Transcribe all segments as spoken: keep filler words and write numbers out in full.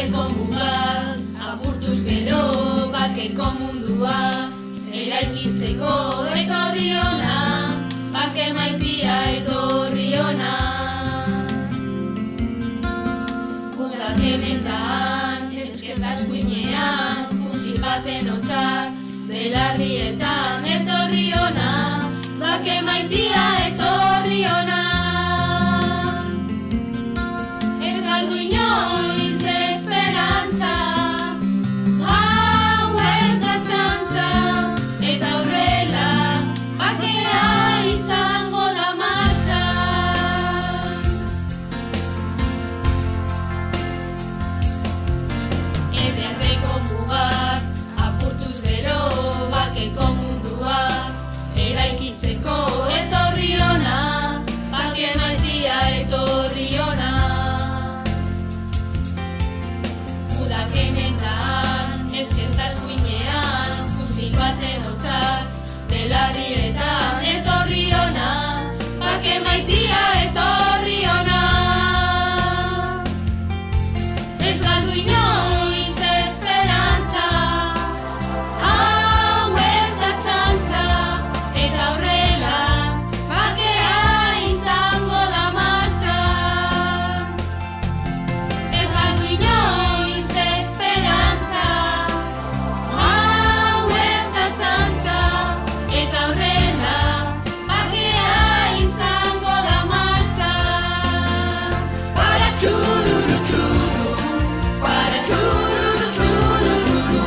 bakeko mugak, apurtuz gero bakeko mundua, eraikitzeko etorri ona, bake maitia etorri ona. Gudak hementan, eskerta eskuinean, fusil baten hotxak, belarrietan etorri ona, bake maitia etorri ona. Ez galdu inoiz esperantza, hau ez da txantza, eta horrela bakea izango da martxa. Edeazeko mugak, apurtuz gero bakeko mundua, eraikitzeko etorri ona, bake maitia etorri ona. Gudak hementan, eskerta eskuinean, fusil baten hotxak, belarrietan etorri ona, bake maitia etorri ona. Ez galdu inoiz esperantza, hau ez da txantza, eta horrela bakea izango da martxa. Ez galdu inoiz esperantza, hau ez da txantza, eta horrela bakea izango da martxa. Para txururu txuru, para txururu txururu,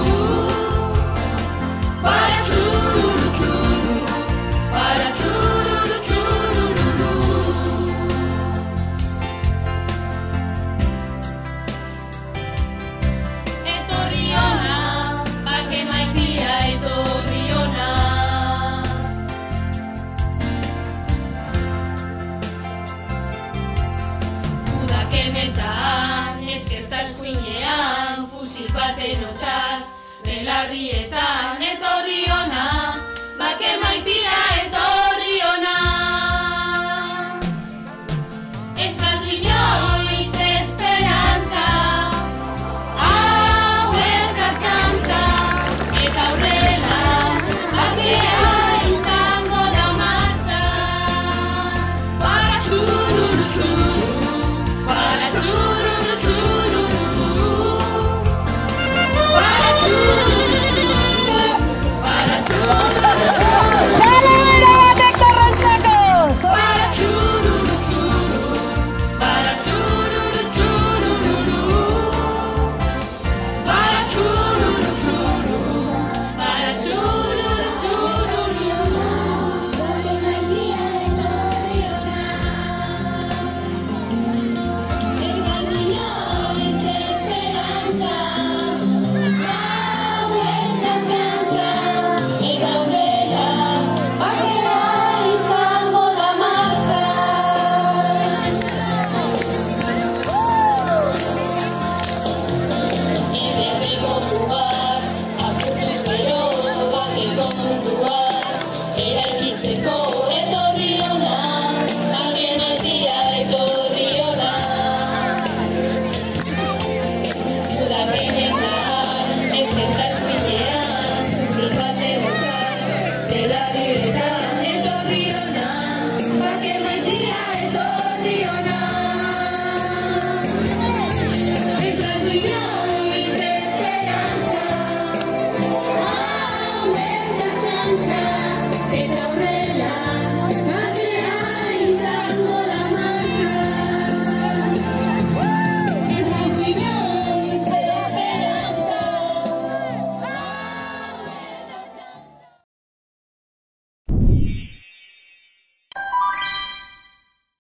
para txururu txuru, para txururu txururu. Etorri ona, bake maitia etorri ona. Gudak hementan, eskerta eskuinean, fusil baten hotxak, belarrietan etorri ona, bake maitia